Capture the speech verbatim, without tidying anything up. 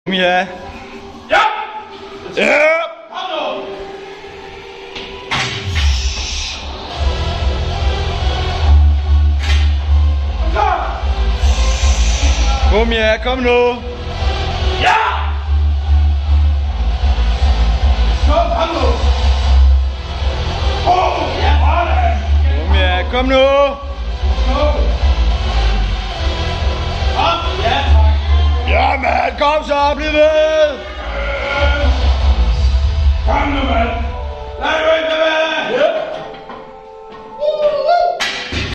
Ja. Ja! Ja! Kom nu! Klar! Kom ja, kom nu! Ja! Kom, kom nu! Åh, ja, sådan! Kom ja, kom nu! Kom! Kom, ja, tak! Ja, mand, kom så, bliv ved! Kom nu, mand!